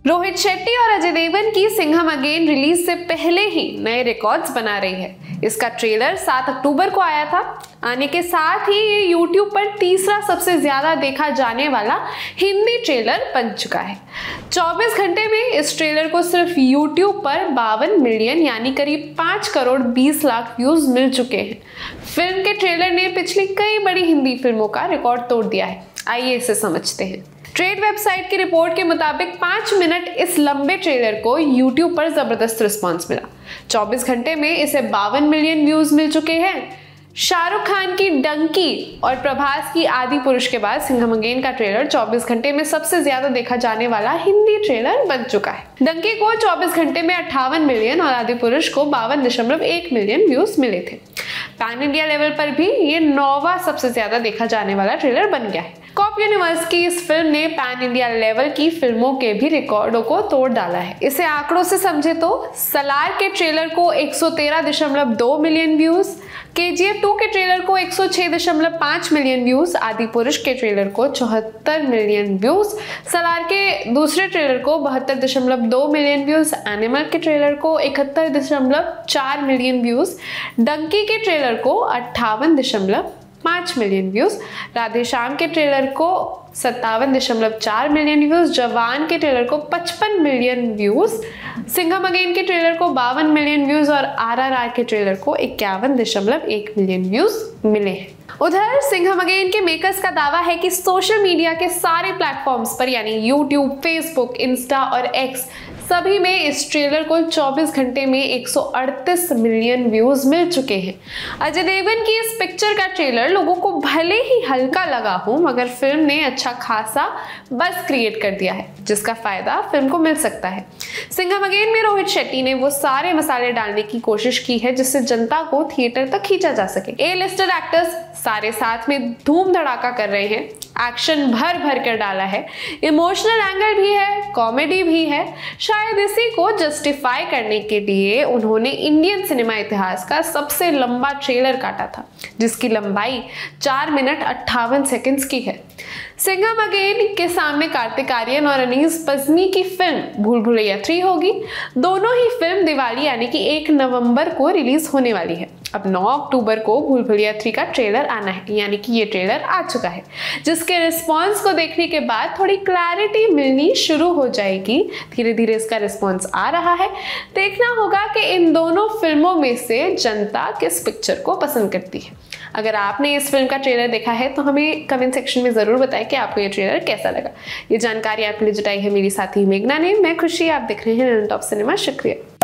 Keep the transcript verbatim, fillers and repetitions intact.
रोहित शेट्टी और अजय देवगन की Singham again release से पहले ही नए रिकॉर्ड्स बना रही है। इसका ट्रेलर सात अक्टूबर को आया था। आने के साथ ही ये यूट्यूब पर तीसरा सबसे ज्यादा देखा जाने वाला हिंदी ट्रेलर बन चुका है। चौबीस घंटे में इस ट्रेलर को सिर्फ यूट्यूब पर बावन मिलियन यानी करीब पाँच करोड़ बीस लाख व्यूज मिल चुके हैं। फिल्म के ट्रेलर ने पिछली कई बड़ी हिंदी फिल्मों का रिकॉर्ड तोड़ दिया है। आइए इसे समझते हैं। ट्रेड वेबसाइट की रिपोर्ट के मुताबिक पाँच मिनट इस लंबे ट्रेलर को यूट्यूब पर जबरदस्त रिस्पांस मिला। चौबीस घंटे में इसे बावन मिलियन व्यूज मिल चुके हैं। शाहरुख खान की डंकी और प्रभास की आदि पुरुष के बाद सिंघम अगेन का ट्रेलर चौबीस घंटे में सबसे ज्यादा देखा जाने वाला हिंदी ट्रेलर बन चुका है। डंकी को चौबीस घंटे में अट्ठावन मिलियन और आदि पुरुष को बावन दशमलव एक मिलियन व्यूज मिले थे। पैन इंडिया लेवल पर भी ये नौवां सबसे ज्यादा देखा जाने वाला ट्रेलर बन गया है। कॉप यूनिवर्स की इस फिल्म ने पैन इंडिया लेवल की फिल्मों के भी रिकॉर्डों को तोड़ डाला है। इसे आंकड़ों से समझे तो सलार के ट्रेलर को एक सौ तेरह दशमलव दो million views, K G F two के ट्रेलर को एक सौ छह दशमलव पाँच मिलियन व्यूज, आदि पुरुष के ट्रेलर को चौहत्तर मिलियन व्यूज, सलार के दूसरे ट्रेलर को बहत्तर दशमलव दो मिलियन व्यूज, एनिमल के ट्रेलर को इकहत्तर दशमलव चार मिलियन व्यूज, डंकी के ट्रेलर को अट्ठावन दशमलव पाँच मिलियन व्यूज, राधेश्याम के ट्रेलर को सत्तावन दशमलव चार मिलियन व्यूज, जवान के ट्रेलर को पचपन मिलियन व्यूज, सिंघम अगेन के ट्रेलर को बावन मिलियन व्यूज और आर आर आर के ट्रेलर को इक्यावन दशमलव एक मिलियन व्यूज मिले हैं। उधर सिंघम अगेन के मेकर्स का दावा है कि सोशल मीडिया के सारे प्लेटफॉर्म्स पर यानी यूट्यूब, फेसबुक, इंस्टा और एक्स सभी में इस ट्रेलर को चौबीस घंटे में एक सौ अड़तीस मिलियन व्यूज मिल चुके हैं। अजय देवगन की इस पिक्चर का ट्रेलर लोगों को भले ही हल्का लगा हो, मगर फिल्म ने अच्छा खासा बज़ क्रिएट कर दिया है, जिसका फायदा फिल्म को मिल सकता है। सिंघम अगेन में रोहित शेट्टी ने वो सारे मसाले डालने की कोशिश की है जिससे जनता को थिएटर तक खींचा जा सके। ए लिस्टेड एक्टर्स सारे साथ में धूम धड़ाका कर रहे हैं, एक्शन भर भर कर डाला है, इमोशनल एंगल भी है, कॉमेडी भी है। शायद इसी को जस्टिफाई करने के लिए उन्होंने इंडियन सिनेमा इतिहास का सबसे लंबा ट्रेलर काटा था, जिसकी लंबाई चार मिनट अट्ठावन सेकंड्स की है। सिंघम अगेन के सामने कार्तिक आर्यन और अनीस बज़मी की फिल्म भूल भुलैया थ्री होगी। दोनों ही फिल्म दिवाली यानी कि एक नवंबर को रिलीज होने वाली है। अब नौ अक्टूबर को भूल भुलैया थ्री का ट्रेलर आना है, यानी कि ये ट्रेलर आ चुका है, जिसके रिस्पॉन्स को देखने के बाद थोड़ी क्लैरिटी मिलनी शुरू हो जाएगी। धीरे धीरे इसका रिस्पॉन्स आ रहा है। देखना होगा कि इन दोनों फिल्मों में से जनता किस पिक्चर को पसंद करती है। अगर आपने इस फिल्म का ट्रेलर देखा है तो हमें कमेंट सेक्शन में जरूर बताएं कि आपको ये ट्रेलर कैसा लगा। ये जानकारी आपके लिए जुटाई है मेरी साथी मेघना ने। मैं खुशी, आप देख रहे हैं टॉप सिनेमा। शुक्रिया।